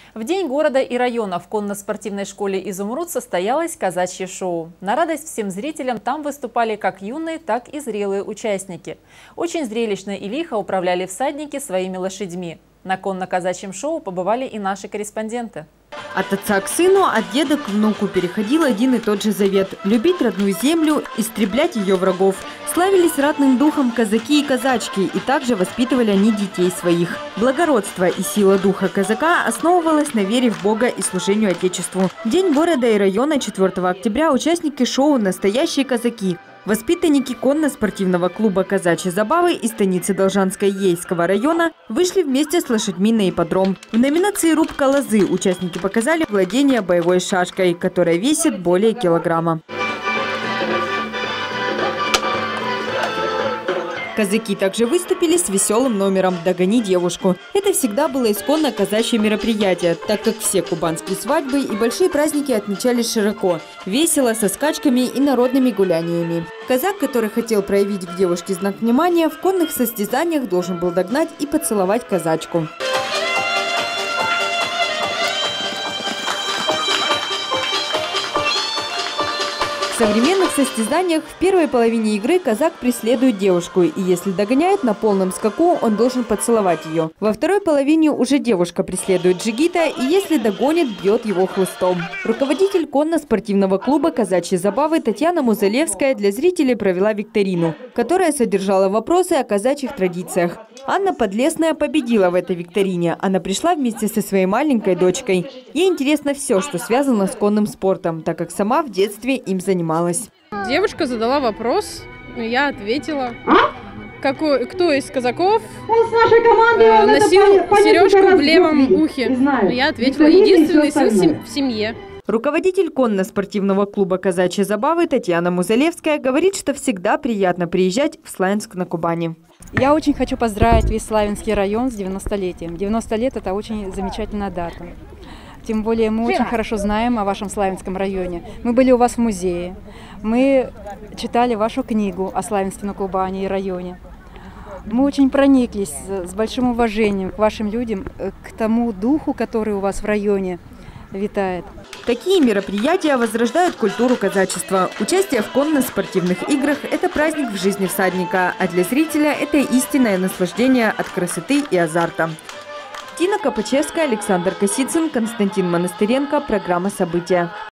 В день города и района в конно-спортивной школе «Изумруд» состоялось казачье шоу. На радость всем зрителям там выступали как юные, так и зрелые участники. Очень зрелищно и лихо управляли всадники своими лошадьми. На конно-казачьем шоу побывали и наши корреспонденты. От отца к сыну, от деда к внуку переходил один и тот же завет – любить родную землю, истреблять ее врагов. Славились ратным духом казаки и казачки, и также воспитывали они детей своих. Благородство и сила духа казака основывалась на вере в Бога и служению Отечеству. В день города и района 4 октября участники шоу «Настоящие казаки», воспитанники конно-спортивного клуба «Казачьи забавы» из станицы Должанска-Ейского района вышли вместе с лошадьми на ипподром. В номинации «Рубка лозы» участники показали владение боевой шашкой, которая весит более килограмма. Казаки также выступили с веселым номером «Догони девушку». Это всегда было исконно казачье мероприятие, так как все кубанские свадьбы и большие праздники отмечались широко, весело, со скачками и народными гуляниями. Казак, который хотел проявить к девушке знак внимания, в конных состязаниях должен был догнать и поцеловать казачку. В современных состязаниях в первой половине игры казак преследует девушку, и если догоняет на полном скаку, он должен поцеловать ее. Во второй половине уже девушка преследует джигита, и если догонит, бьет его хлыстом. Руководитель конно-спортивного клуба «Казачьи забавы» Татьяна Музалевская для зрителей провела викторину, которая содержала вопросы о казачьих традициях. Анна Подлесная победила в этой викторине. Она пришла вместе со своей маленькой дочкой. Ей интересно все, что связано с конным спортом, так как сама в детстве им занималась. Девушка задала вопрос, я ответила. Кто из казаков носил сережку в левом ухе? Я ответила, единственный сын в семье. Руководитель конно-спортивного клуба «Казачьи забавы» Татьяна Музалевская говорит, что всегда приятно приезжать в Славянск на Кубани. Я очень хочу поздравить весь Славянский район с 90-летием. 90 лет – это очень замечательная дата. Тем более мы очень хорошо знаем о вашем Славянском районе. Мы были у вас в музее, мы читали вашу книгу о Славянске на Кубани и районе. Мы очень прониклись с большим уважением к вашим людям, к тому духу, который у вас в районе витает. Такие мероприятия возрождают культуру казачества. Участие в конно-спортивных играх – это праздник в жизни всадника, а для зрителя – это истинное наслаждение от красоты и азарта. Тина Копачевская, Александр Косицын, Константин Монастыренко. Программа «События».